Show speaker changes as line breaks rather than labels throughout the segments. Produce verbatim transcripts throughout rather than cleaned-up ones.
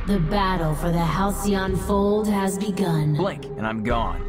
The battle for the Halcyon Fold has begun.
Blink, and I'm gone.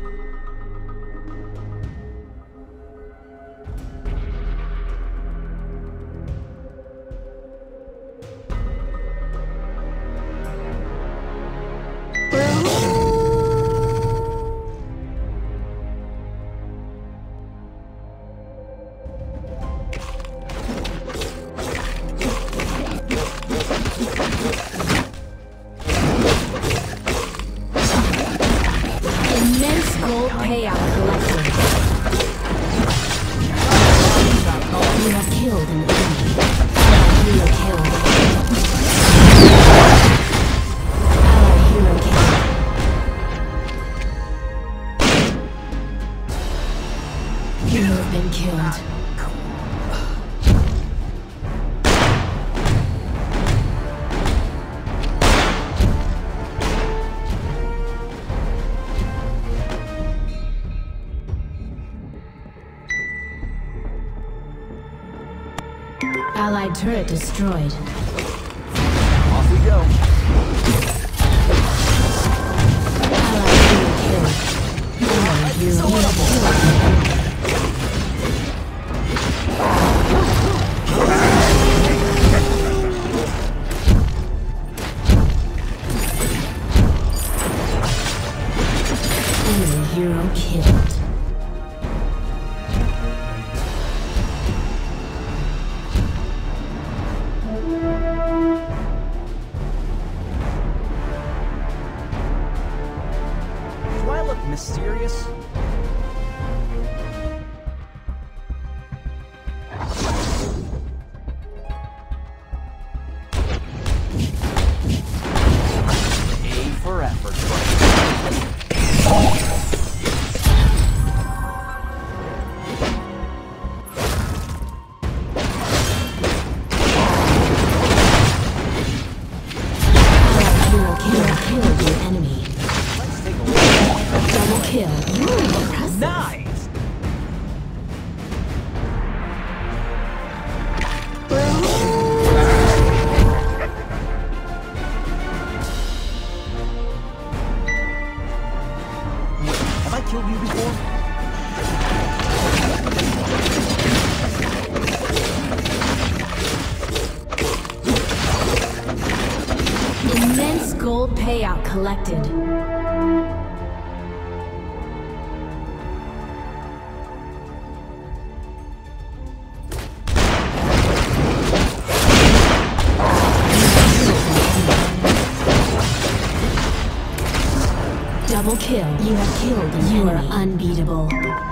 Allied turret destroyed.
Off we go.
Allied hero killed. Allied hero killed. Enemy hero killed.
Mysterious? A for effort.
Hero killed, killed your enemy.
Let's take a look.
Double kill. You're impressive.
Nice! Wait, have I killed you before?
Immense gold payout collected. Double kill. You have killed. You are unbeatable.